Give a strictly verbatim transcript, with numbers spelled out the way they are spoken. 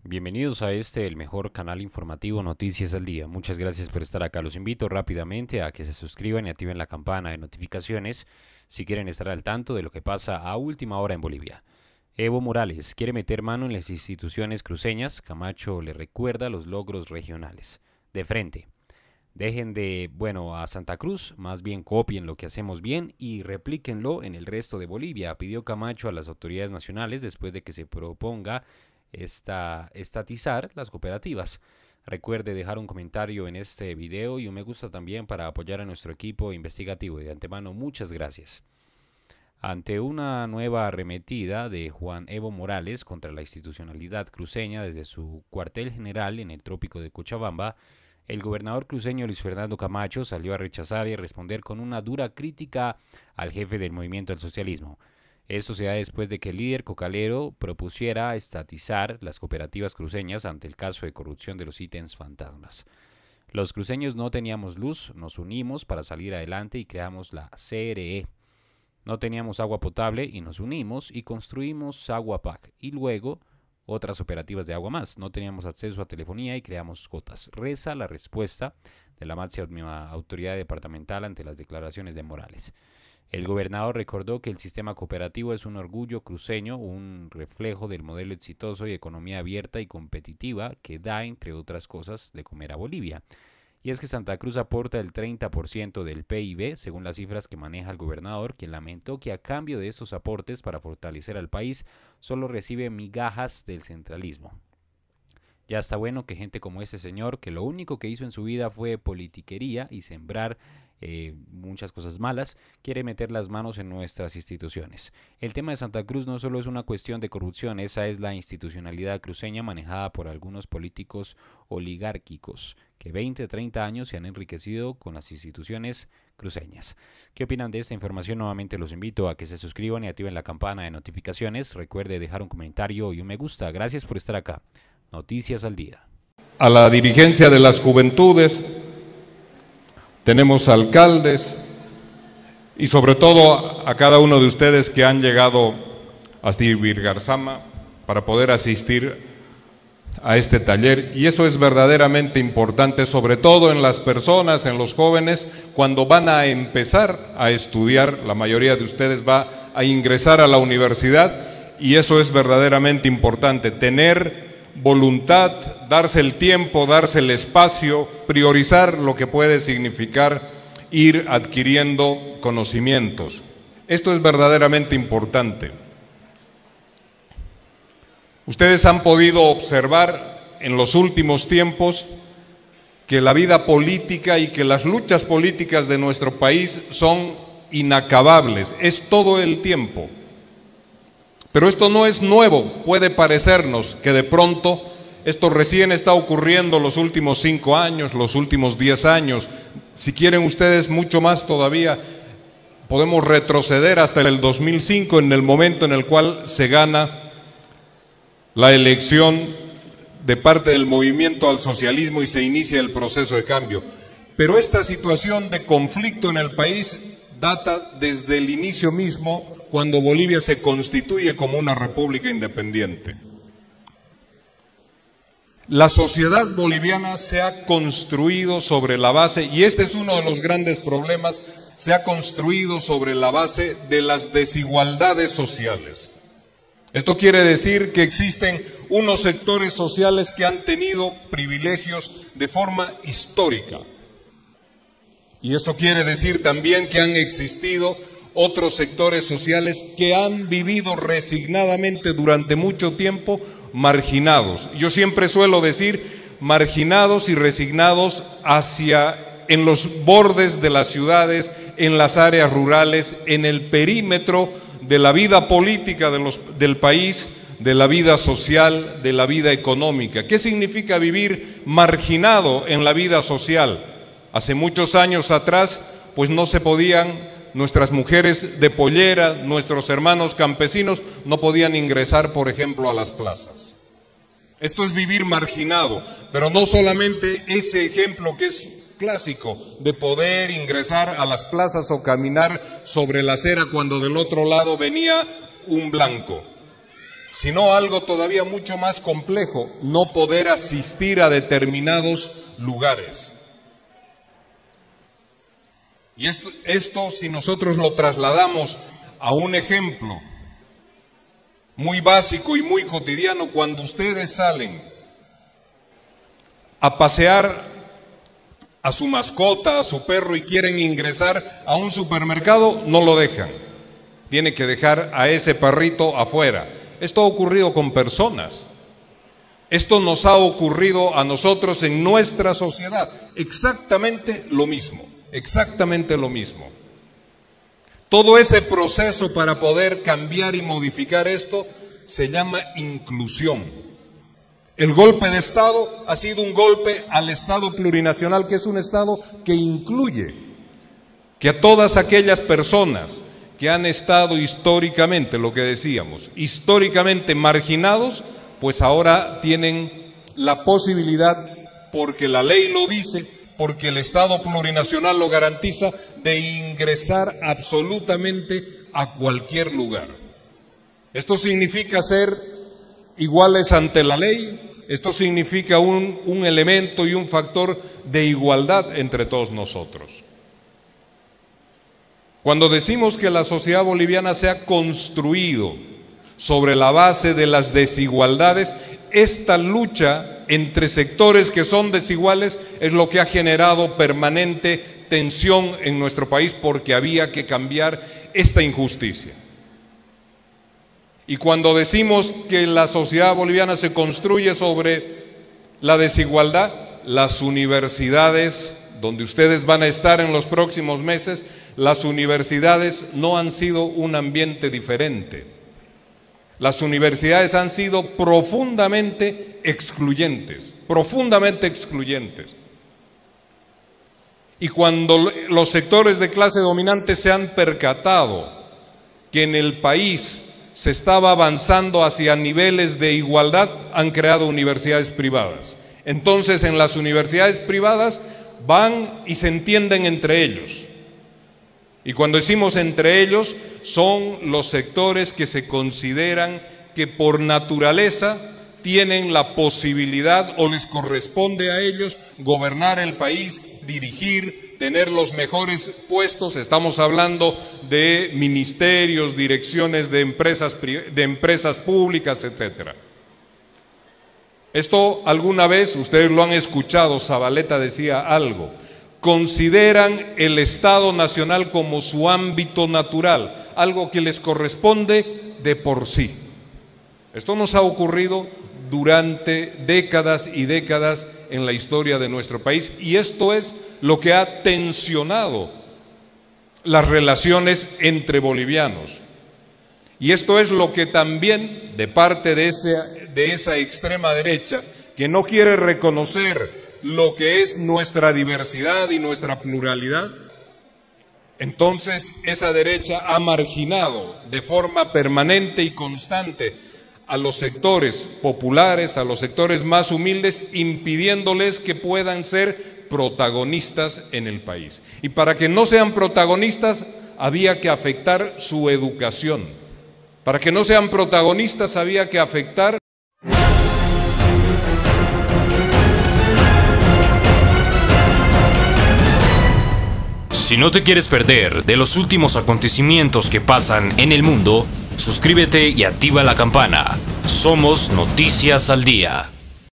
Bienvenidos a este, el mejor canal informativo Noticias al Día. Muchas gracias por estar acá. Los invito rápidamente a que se suscriban y activen la campana de notificaciones si quieren estar al tanto de lo que pasa a última hora en Bolivia. Evo Morales quiere meter mano en las instituciones cruceñas. Camacho le recuerda los logros regionales. De frente. Dejen de, bueno, a Santa Cruz, más bien copien lo que hacemos bien y replíquenlo en el resto de Bolivia, pidió Camacho a las autoridades nacionales después de que se proponga esta, estatizar las cooperativas. Recuerde dejar un comentario en este video y un me gusta también para apoyar a nuestro equipo investigativo. De antemano, muchas gracias. Ante una nueva arremetida de Juan Evo Morales contra la institucionalidad cruceña desde su cuartel general en el trópico de Cochabamba, el gobernador cruceño Luis Fernando Camacho salió a rechazar y responder con una dura crítica al jefe del movimiento al socialismo. Esto se da después de que el líder cocalero propusiera estatizar las cooperativas cruceñas ante el caso de corrupción de los ítems fantasmas. Los cruceños no teníamos luz, nos unimos para salir adelante y creamos la C R E. No teníamos agua potable y nos unimos y construimos Aguapac y luego otras operativas de agua más. No teníamos acceso a telefonía y creamos cotas. Reza la respuesta de la máxima autoridad departamental ante las declaraciones de Morales. El gobernador recordó que el sistema cooperativo es un orgullo cruceño, un reflejo del modelo exitoso y economía abierta y competitiva que da, entre otras cosas, de comer a Bolivia. Y es que Santa Cruz aporta el treinta por ciento del P I B, según las cifras que maneja el gobernador, quien lamentó que a cambio de estos aportes para fortalecer al país, solo recibe migajas del centralismo. Ya está bueno que gente como ese señor, que lo único que hizo en su vida fue politiquería y sembrar eh, muchas cosas malas, quiere meter las manos en nuestras instituciones. El tema de Santa Cruz no solo es una cuestión de corrupción, esa es la institucionalidad cruceña manejada por algunos políticos oligárquicos que veinte a treinta años se han enriquecido con las instituciones cruceñas. ¿Qué opinan de esta información? Nuevamente los invito a que se suscriban y activen la campana de notificaciones. Recuerde dejar un comentario y un me gusta. Gracias por estar acá. Noticias al Día. A la dirigencia de las juventudes, tenemos alcaldes y sobre todo a cada uno de ustedes que han llegado hasta Ibirgarzama para poder asistir a este taller, y eso es verdaderamente importante, sobre todo en las personas, en los jóvenes, cuando van a empezar a estudiar. La mayoría de ustedes va a ingresar a la universidad y eso es verdaderamente importante, tener voluntad, darse el tiempo, darse el espacio, priorizar lo que puede significar ir adquiriendo conocimientos. Esto es verdaderamente importante. Ustedes han podido observar en los últimos tiempos que la vida política y que las luchas políticas de nuestro país son inacabables, es todo el tiempo. Pero esto no es nuevo, puede parecernos que de pronto esto recién está ocurriendo los últimos cinco años, los últimos diez años. Si quieren ustedes mucho más todavía, podemos retroceder hasta el dos mil cinco, en el momento en el cual se gana la elección de parte del movimiento al socialismo y se inicia el proceso de cambio. Pero esta situación de conflicto en el país data desde el inicio mismo, cuando Bolivia se constituye como una república independiente. La sociedad boliviana se ha construido sobre la base, y este es uno de los grandes problemas, se ha construido sobre la base de las desigualdades sociales. Esto quiere decir que existen unos sectores sociales que han tenido privilegios de forma histórica. Y eso quiere decir también que han existido otros sectores sociales que han vivido resignadamente durante mucho tiempo marginados. Yo siempre suelo decir marginados y resignados hacia, en los bordes de las ciudades, en las áreas rurales, en el perímetro de la vida política de los, del país, de la vida social, de la vida económica. ¿Qué significa vivir marginado en la vida social? Hace muchos años atrás, pues no se podían, nuestras mujeres de pollera, nuestros hermanos campesinos, no podían ingresar, por ejemplo, a las plazas. Esto es vivir marginado, pero no solamente ese ejemplo que es clásico de poder ingresar a las plazas o caminar sobre la acera cuando del otro lado venía un blanco, sino algo todavía mucho más complejo, no poder asistir a determinados lugares. Y esto, esto si nosotros lo trasladamos a un ejemplo muy básico y muy cotidiano, cuando ustedes salen a pasear a su mascota, a su perro y quieren ingresar a un supermercado, no lo dejan. Tiene que dejar a ese perrito afuera. Esto ha ocurrido con personas. Esto nos ha ocurrido a nosotros en nuestra sociedad. Exactamente lo mismo, exactamente lo mismo. Todo ese proceso para poder cambiar y modificar esto se llama inclusión. El golpe de Estado ha sido un golpe al Estado plurinacional, que es un Estado que incluye, que a todas aquellas personas que han estado históricamente, lo que decíamos, históricamente marginados, pues ahora tienen la posibilidad, porque la ley lo dice, porque el Estado plurinacional lo garantiza, de ingresar absolutamente a cualquier lugar. Esto significa ser iguales ante la ley, esto significa un, un elemento y un factor de igualdad entre todos nosotros. Cuando decimos que la sociedad boliviana se ha construido sobre la base de las desigualdades, esta lucha entre sectores que son desiguales es lo que ha generado permanente tensión en nuestro país, porque había que cambiar esta injusticia. Y cuando decimos que la sociedad boliviana se construye sobre la desigualdad, las universidades, donde ustedes van a estar en los próximos meses, las universidades no han sido un ambiente diferente. Las universidades han sido profundamente excluyentes, profundamente excluyentes. Y cuando los sectores de clase dominante se han percatado que en el país se estaba avanzando hacia niveles de igualdad, han creado universidades privadas. Entonces, en las universidades privadas van y se entienden entre ellos. Y cuando decimos entre ellos, son los sectores que se consideran que por naturaleza tienen la posibilidad o les corresponde a ellos gobernar el país, dirigir, tener los mejores puestos. Estamos hablando de ministerios, direcciones de empresas, de empresas públicas, etcétera. Esto alguna vez, ustedes lo han escuchado, Zabaleta decía algo, consideran el Estado Nacional como su ámbito natural, algo que les corresponde de por sí. Esto nos ha ocurrido durante décadas y décadas en la historia de nuestro país, y esto es lo que ha tensionado las relaciones entre bolivianos. Y esto es lo que también, de parte de, ese, de esa extrema derecha, que no quiere reconocer lo que es nuestra diversidad y nuestra pluralidad, entonces esa derecha ha marginado de forma permanente y constante a los sectores populares, a los sectores más humildes, impidiéndoles que puedan ser protagonistas en el país. Y para que no sean protagonistas había que afectar su educación. Para que no sean protagonistas había que afectar Si no te quieres perder de los últimos acontecimientos que pasan en el mundo, suscríbete y activa la campana. Somos Noticias al Día.